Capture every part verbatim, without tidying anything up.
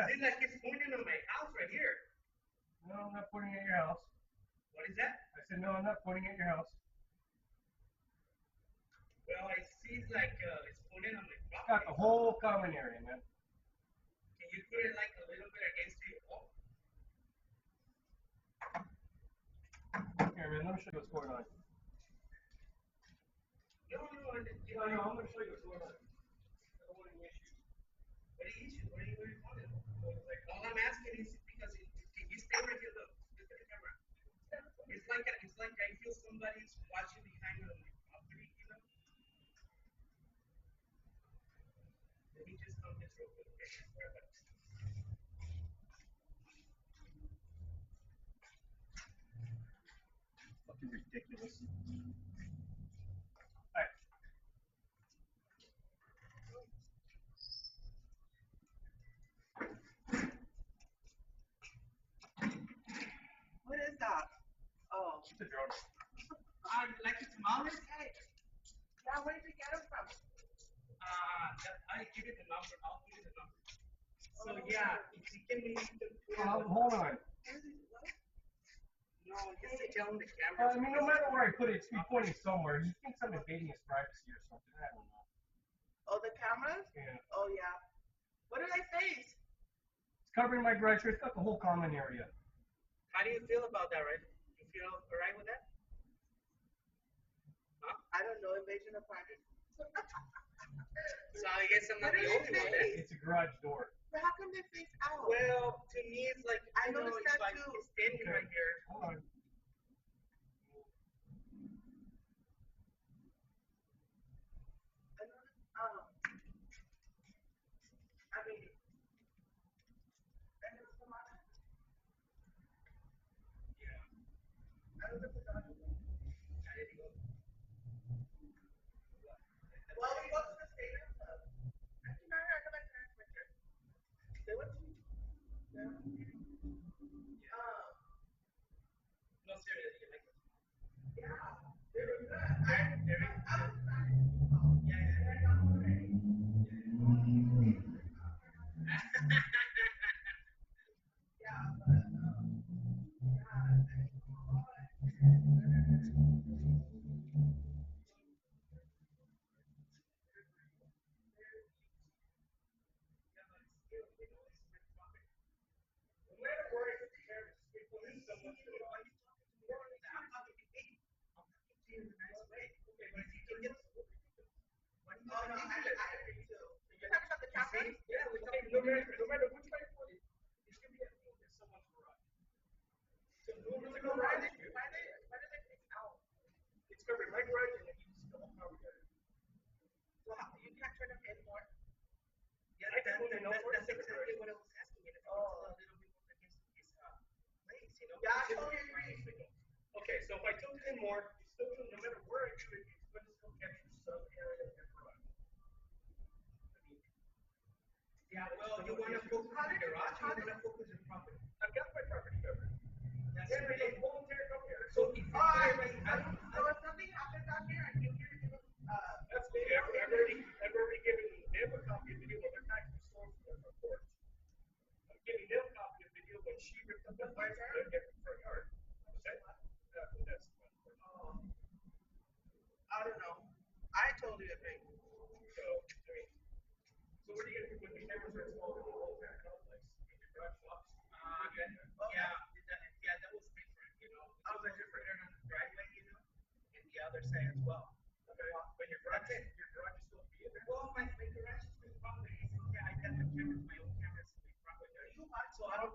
Is it like it's pointing on my house right here? No, I'm not pointing at your house. What is that? I said, no, I'm not pointing at your house. Well, it seems like uh, it's pointing on my property. Got the whole common area, man. Can you put it like a little bit against your wall? Here, man, let me show you what's going on. No, no, I didn't. No, no, I'm going to show you what's going on. I don't want any issues. What are the issues? What are you, what are you calling? Like, all I'm asking is because it, can you stay right here? Look, look at the camera. It's like a, it's like I feel somebody's watching behind me on my property, you know. Let me just come this real quick. Okay? Sorry about this. Fucking ridiculous. Alright. What is that? Oh. It's a drone. Ah, you like the tamales? Hey. Yeah, where did you get them from? Uh, I give you the number. I'll give you the number. So yeah, if you can maybe the Um, hold on. No, just to tell him the camera. Uh, I mean, no matter where I put it, it's be pointing somewhere. He thinks I'm invading his privacy or something. I don't know. Oh, the cameras? Yeah. Oh, yeah. What do they face? It's covering my garage. It's got the whole common area. How do you feel about that, right? You feel alright with that? Huh? I don't know, invasion of privacy. So I guess I'm not What the do only they one say? then. It's a garage door. But how come they face out? Well, to me, it's like, I you know, noticed it's that like too. it's standing Okay. right here. Hold on. I noticed, um, I mean, I noticed some other- Yeah. I don't know if it's on. I didn't go. Well, we go to the stadium club. Actually, no, I got my parents with her. They went to, yeah. Um, No, seriously, you like it? yeah, they were good. I, Very- I was excited. Oh, Yeah, yeah, I got already. Yeah, but, um, yeah, I think, oh, No matter where it's there, if there is someone to it, why are you talking to me? I'm talking to you. I'm talking to you in a nice way. Okay, but if you can get why do you oh, no, I, have to do I that? agree too. You're talking about the You see? cameras? Yeah, we're talking, no matter, no matter which way you put it, it's gonna be a thing in someone's garage. So no matter So why garage, they, why they, why do they face out? it's covering my garage and then you just go over there. Well, how- you can't turn them in more. Yeah, that, that, that, that's exactly what I was asking you. If you Oh. a little bit more against his uh, place, you know? Yeah, I totally agree. Okay, so if I tilt it in more, it's still, no matter where I do it, it's going to still capture some area of your garage. I mean, yeah, well, you want to focus on the garage, or you want to focus on property? I've got my property covered. That's yeah, but the whole entire cover here. So if you Oh, I, put it right, I, so if something happens out here, I can give you, uh, that's me. I've, I've already, I've already given them a copy of the video. They're back to the store for their report. I'm giving them a copy of the video when she ripped up the fire in the front yard. Was that one? Uh, that's one. um, I don't know. I totally agree. So, I mean, so what are you gonna do when the cameras are installed in the whole entire complex? In your garage shops? Uh, yeah, yeah, that, yeah, that was different, you know. I was like different on the driveway, you know, and the other side as well. Okay, but your garage, your garage is still be in there? Well, my, my garage is my property. Yeah, I got my cameras, my own cameras in my property. You want, so I don't.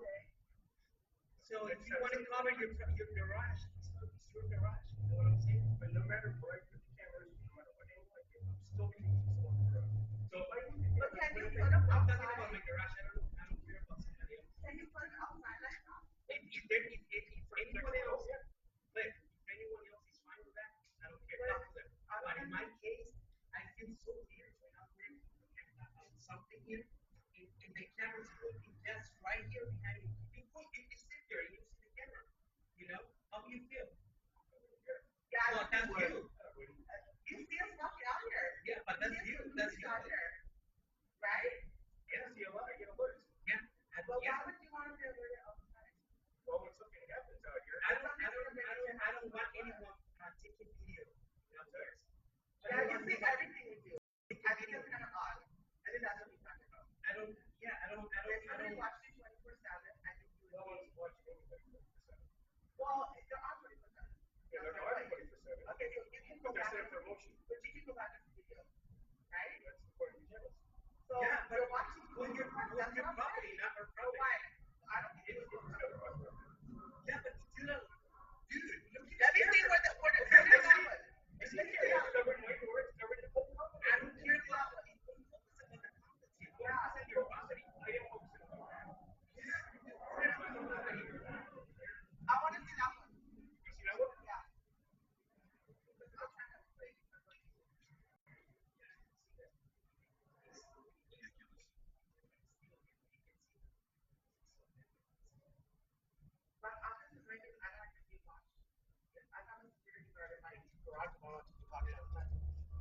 So if you want to cover your your garage, it's your garage. You know what I'm saying? But no matter where I put the cameras, no matter what angle I get, I'm still going to use someone's garage. So if I But can you put them I'm talking outside? about my garage. I don't I don't care about somebody else. Can you put them outside like that? If, if, there, if, if, if anyone else, like, if anyone else is fine with that, I don't care. Not for them. But in my case, I feel so weird when I'm wearing something here, and, and the camera's looking just right here behind me. You put, you can sit there and you see the camera. You know, how do you feel? Yeah, Well, that's you. You see us walking out here. Yeah, but that's see you. us That's you. out here. Right? Yeah, see a lot. You know what? Yeah. But Yeah. why would you want to be alert all the time? Well, when something happens out here, I don't, I don't, I don't, I don't want anyone uh, taking video. You know, there's- I Yeah, don't you want see anyone everything we do. taking I think video. that's kind of odd. I think that's what he's talking about. I don't, yeah, I don't, I If don't, I somebody don't. watched you twenty-four seven, I think you no would one's be. watching anybody twenty-four seven. Well, they're on twenty-four seven. Yeah, they're not twenty-four seven. Okay, so you can go But back. that's their and- promotion. But you can go back and video, right? That's the point of the channels. So Yeah, but you're watching. on your, on That's your what I'm property, saying. not our So property. why? I don't think It's- it's. it's- Yeah, but still, dude, look at Let me see where the where the where the that one. It's Yeah, just here. it's covered in my door, it's covered in the whole property. I don't care about what you focus on the comments. You focus on your property. I didn't focus on that. I want to see that one. You see that one? Yeah. I'm trying to play. My office is right here. I don't have to be watched. I have a security guard in my garage wall to be watched all the time.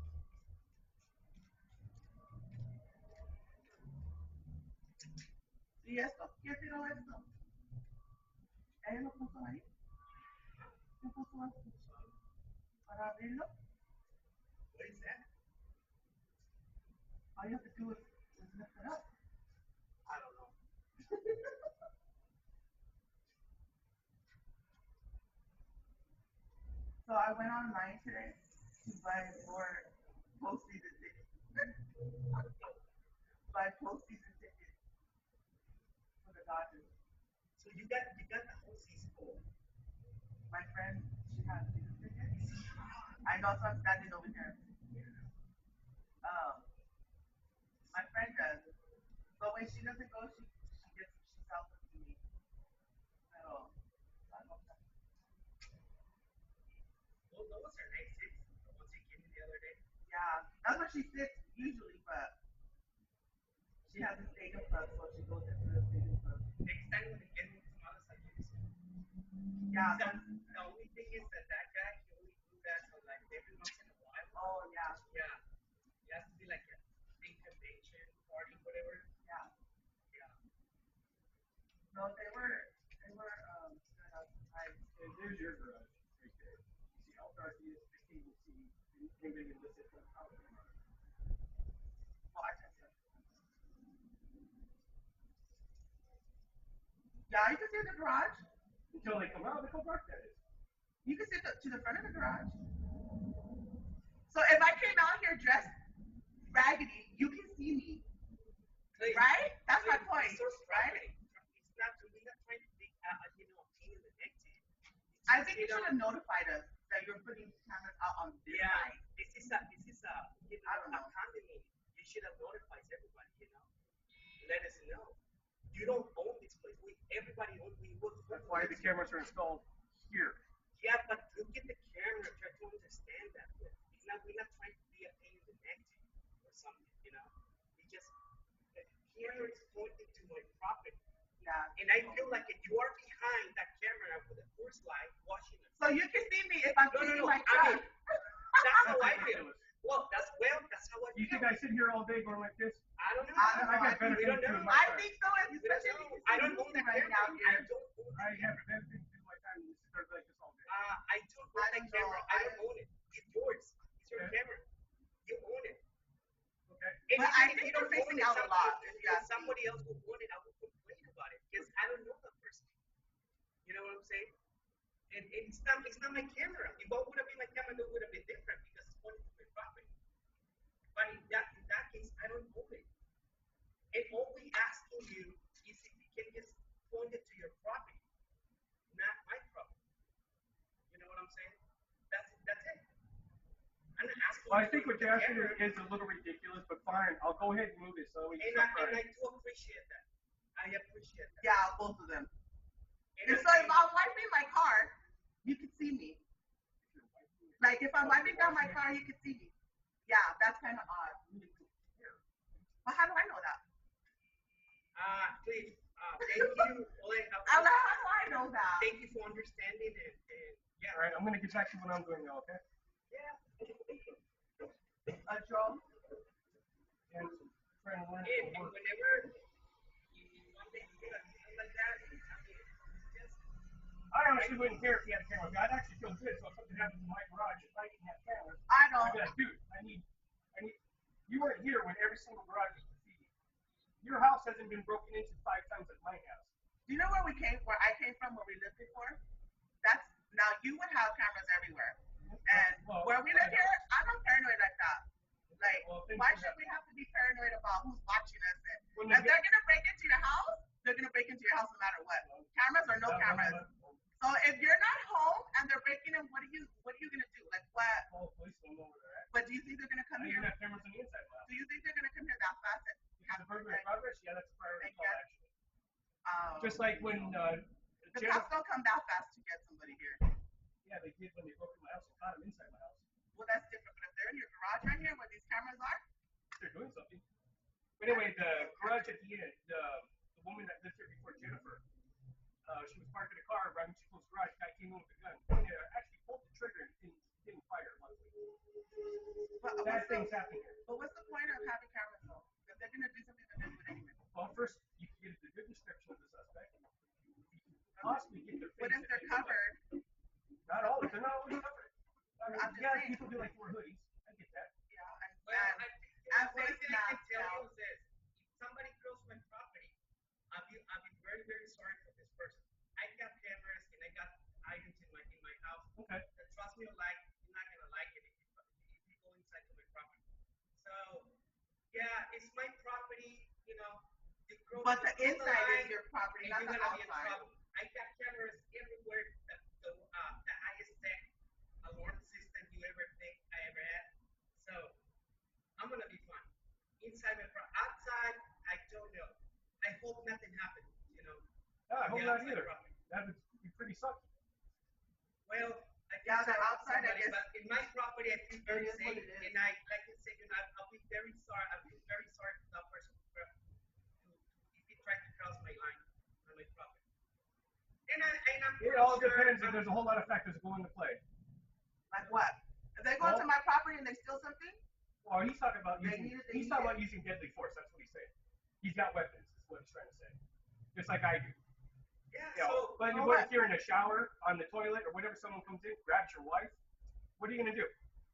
Y esto, ¿quién tiró esto? ¿Él lo puso ahí? ¿Quién puso esto? ¿Para abrirlo? What is that? All you have to do is, is lift it up. I don't know. So I went online today to buy more postseason tickets. Buy postseason tickets for the Dodgers. So you got, you got the whole season full. My friend, she has season tickets. I know, so I'm standing over here. Um, my friend does. But when she doesn't go, she she gets she sells them to me. Pero, I don't know. Well, those are nice tips. The ones you gave me the other day. Yeah, that's where she sits usually, but she has a stadium club, so she goes into the stadium club. Next time when you get me some others, I'll give you some. Yeah, The, but, the only thing is that that guy can only do that so like every once in a while. oh yeah, Yeah. It has to be like a big convention, party, whatever. yeah. Yeah. No, they were, they were, um, good outside. And there's your garage right there. You see how dark it is, I can't even see anything in this system. Well, I can see. Yeah, you can see the garage. Until they come out, look how dark that is. You can see the, to the front of the garage. So if I came out here dressed raggedy, you can see me, Like, right? That's my like, point, it's so right? frustrating. It's not, we're not trying to be, uh, you know, a pain in the neck to you. It's I just, think you should have notified us that you're putting cameras out on this Yeah, side. this is a, this is a, you know, I don't a know. condominium. You should have notified everybody, you know. Let us know. You don't own this place. We, everybody owns, we work. That's why the cameras are installed here. Yeah, but look at the camera. Try to understand that. It's not, we're not trying to be a pain in the neck to you or something, you know. We just, the camera is pointing to my property. Yeah. And I feel like if you are behind that camera with the first light watching us. So you can see me if I'm No, no, cleaning no, my I truck. mean, that's how I feel. Ridiculous. Well, that's well, that's how I You feel. think I sit here all day going like this? I don't know. I don't I know. got better we things don't to do know. in my I time. think so, We don't especially know. if you I don't see own me that right camera. now I here. don't own I it. have better things to do in my time than to sit there like this all day. Uh, I don't own I that don't camera. know. I I- don't own it. It's yours. It's your Okay. camera. You own it. Okay? And But even I if think you you're don't own facing it, out a somebody- lot, if you if ask me. somebody else would own it, I would complain about it because I don't know that person. You know what I'm saying? And, and it's not it's not my camera. If what would have been my camera, it would have been different because it's pointing to my property. But in that in that case, I don't own it. And all we asking you is if you can just point it to your property, not my property. You know what I'm saying? That's that's it. I'm not asking. Well, I you think to what put you're the asking camera- is a little ridiculous, but fine. I'll go ahead and move it so we can And I, stop and I crying. do appreciate that. I appreciate that. Yeah, both of them. And And I- so if I'm wiping my car, you can see me. Like if I'm wiping down my car, you can see me. Yeah, that's kind of odd. Well, how do I know that? Uh, please, uh, thank you. Ole, uh, How do I know that? Thank you for understanding and, and yeah. All right, I'm going to get back to what I'm doing now, okay? Yeah. A drone? And trying to learn And, some and work. whenever you want to I honestly wouldn't care if he had a camera. I'd actually feel good. So if something happens in my garage, if I didn't have cameras, I I'd don't. be like, dude, I need, I need. You weren't here when every single garage was graffiti. Your house hasn't been broken into five times at my house. Do you know where we came, where I came from, where we lived before? That's now you would have cameras everywhere, and well, where we live here, I'm not paranoid like that. Like, well, why should we have to be paranoid about who's watching us? And Well, if they're gonna break into your house, they're gonna break into your house no matter what. Cameras or no no, cameras. No, no, no. So if you're not home and they're breaking in, what are you what are you gonna do? Like what? All police don't know where they're at. But do you think they're gonna come I here? even have cameras on the inside now. Do you think they're gonna come here that fast? And Because the burglary in progress, yeah, that's a priority call, Yeah. actually. Um, Just like when uh, the Jenna- cops don't come that fast to get somebody here. yeah, they did when they broke in my house and caught him inside my house. Well, that's different. But if they're in your garage right here where these cameras are, They're doing something. But anyway, the garage at the end, the, the woman that lived here before Jennifer, uh, she was parked in a car right when she closed the garage. Guy came in with a gun. And uh, actually pulled the trigger and didn't, didn't fire. but Bad what's things the, happen here. but what's the point of having cameras though? If they're gonna do something, they're gonna do it anyway. Well, first, you can get a good description of the suspect. You can possibly get their face. But if they're covered, Not always. They're not always covered. I mean, I'm just yeah, saying. people do like to wear hoodies. I get that. yeah, and, Well, and, I, and the only face thing I can masks tell now. you is this: if somebody kills my property, I'll be I'll be very very sorry for this person. I got cameras and I got items in my in my house. Okay. That trust me or like, you're not gonna like it if you, if you go inside to my property. So yeah, it's my property, you know. You cross- But the you cross inside line, is your property, and not you're the gonna be in outside. trouble. I got cameras everywhere. The the, uh, the highest tech alarm system you ever think I ever had. So I'm gonna be fine. Inside my property, outside, I don't know. I hope nothing happens. You know. No, I hope the not outside either. property. That would be pretty sucky. Well, I feel Yeah, the sorry for outside, I somebody, guess- but in my property, I feel very It is what safe, it is. and I, like I said, you know, I'll be very sorry. I feel very sorry for that person who, who if he tried to cross my line on my property. And I, and I'm It pretty all sure depends. I'm- If there's a whole lot of factors go into play. Like what? If they go into Well- my property and they steal something, Well, he's talking about They using. need it, they He's need talking it. about using deadly force. That's what he's saying. He's got weapons. Is what he's trying to say. Just like I do. Yeah, You know, so but well, what what- if you're in a shower, on the toilet, or whatever? Someone comes in, grabs your wife. What are you gonna do?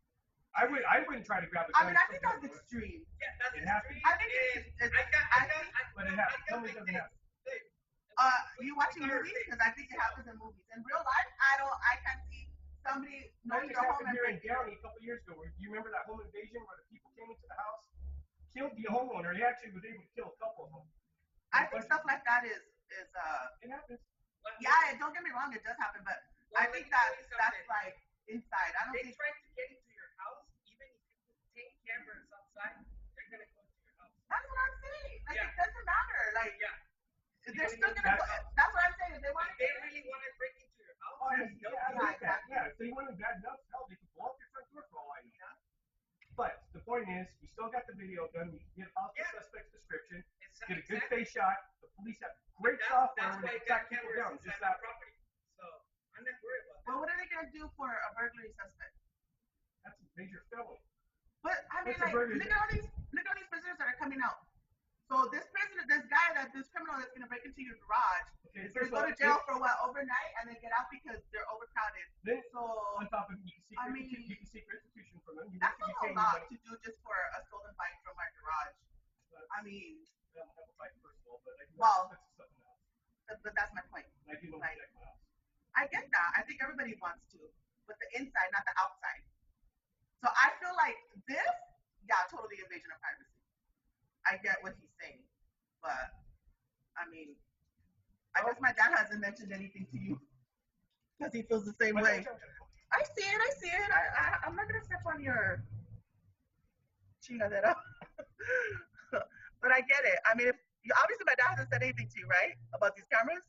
I would. I wouldn't try to grab a gun. I mean, I think that's Something- extreme. yeah, that's It the happens. street. I think it's- and it's- I got, I I got, think- I, But it no, happens. I got Tell me my it doesn't things. happen. Dave, Uh, we- you we watching got our movies? things. Because I think it happens in movies. In real life, I don't. I can't see somebody No, knowing it your home happened and here in breaking Downey in. a couple years ago. Where you remember that home invasion where the people came into the house, killed the homeowner. He actually was able to kill a couple of them. I think stuff like that is is uh. It happens. Well, Yeah, don't get me wrong, it does happen, but Well, I let think me tell that you that's something. like inside. I don't They think. try to get into your house, even if you put ten cameras outside, they're gonna go into your house. That's what I'm saying. Like Yeah. it doesn't matter. Like Yeah. they're still gonna. Go, That's- that's what I'm saying. If they want If to they get really want to break into your house, Oh, yeah, there's no yeah, I Yeah, get that. exactly. Yeah, if they want to bad enough, hell, they could blow up your front door for all I know. Yeah. But the point is, you still got the video done. You can get off the Yeah. suspect's description, It's- get a good exactly. face shot. The police have great That's, software that's when why they I track got people cameras down. inside Just my that. property. So I'm not worried about that. Well, what are they gonna do for a burglary suspect? That's a major felony. But I mean, What's a like, burglary? look at all these, look at all these prisoners that are coming out. So this prisoner, this guy, that this criminal that's gonna break into your garage, Okay, is first gonna of go all, to jail for what, overnight, and then get out because they're overcrowded. Then So on top of it, you can seek I restitution, mean, you can seek restitution from them. You that's need to be a paying lot money. to do just for a stolen bike from my garage. But I mean, I don't have a bike first of all, but I do Well, have something else. but, but that's my point. I do know like- protect my house. I get that. I think everybody wants to, but the inside, not the outside. So I feel like this, yeah, totally invasion of privacy. I get what he's saying, but I mean, I guess my dad hasn't mentioned anything to you because he feels the same But way. don't- I see it. I see it. I, I I'm not gonna step on your chingadera, but I get it. I mean, if you, obviously my dad hasn't said anything to you, right, about these cameras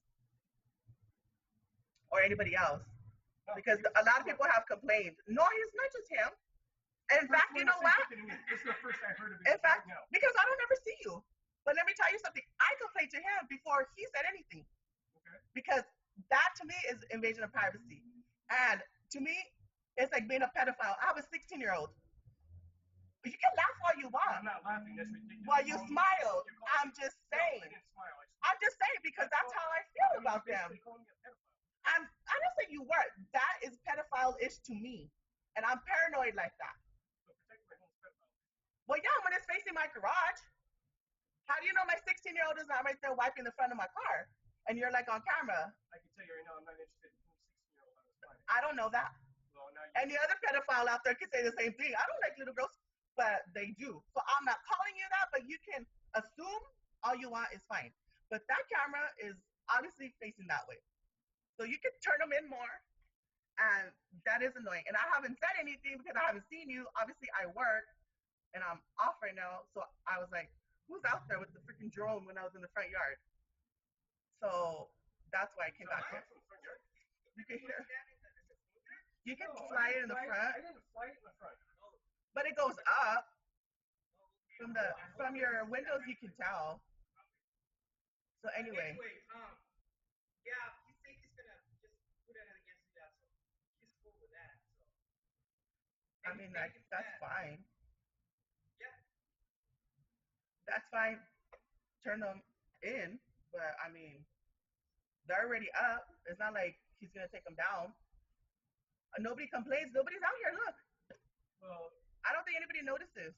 or anybody else, no, because it's- a lot of people have complained. No, it's not just him. And in First fact, you one know to say what? something to me. This is the first I've heard of it. In fact, right now. because I don't ever see you. But let me tell you something. I complained to him before he said anything. Okay. Because that to me is invasion of privacy. And to me, it's like being a pedophile. I have a sixteen year old. You can laugh all you I'm want. not laughing. That's ridiculous. While you You're calling- smiled. you're calling- I'm just No, I saying. didn't smile. I I'm just saying because that's how I feel about them. Basically calling me a pedophile. I'm I don't say you were. That is pedophile-ish to me, and I'm paranoid like that. So protect my home's pedophile. Well, yeah, when it's facing my garage. How do you know my sixteen-year-old is not right there wiping the front of my car, and you're like on camera? I can tell you right now, I'm not interested in sixteen-year-old on this planet. I don't know that. Well, now you. Any other pedophile out there could say the same thing. I don't like little girls, but they do. So I'm not calling you that, but you can assume all you want is fine. But that camera is obviously facing that way. So you can turn them in more, and that is annoying. And I haven't said anything because I haven't seen you. Obviously, I work, and I'm off right now. So I was like, who's out there with the freaking drone when I was in the front yard? So that's why I came back here. You can hear. You can No, fly I it in the didn't fly- front, I didn't fly it in the front. but it goes up from the from your windows. You can tell. So anyway, Anyway, um, yeah, he said he's gonna just put it against you that, so he's cool with that. So. I mean that that's fine. Yeah. That's fine. Turn them in, but I mean, they're already up. It's not like he's gonna take them down. Uh, nobody complains. Nobody's out here. Look, Well, I don't think anybody notices.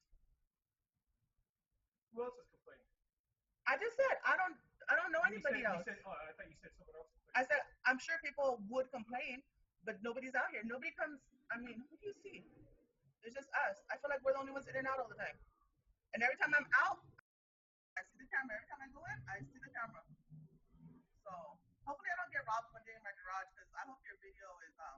who else is complaining? I just said I don't. I don't know You anybody said, else. You said, oh, I thought you said someone else. I said I'm sure people would complain, but nobody's out here. Nobody comes. I mean, who do you see? It's just us. I feel like we're the only ones in and out all the time. And every time I'm out, I see the camera. Every time I go in, I see the camera. So hopefully I don't get robbed one day in my garage, because I hope your video is um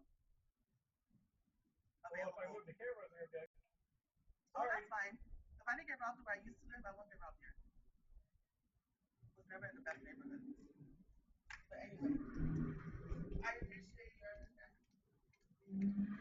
Well, if I available. move the camera there, Jack. Oh, that's fine. If I didn't get robbed where I used to live, I won't get robbed here. It was never in the best neighborhood. But anyway, I appreciate your understanding.